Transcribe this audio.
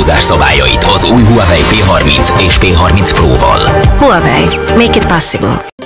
fotózás szabályait az új Huawei P30 és P30 Pro-val. Huawei. Make it possible.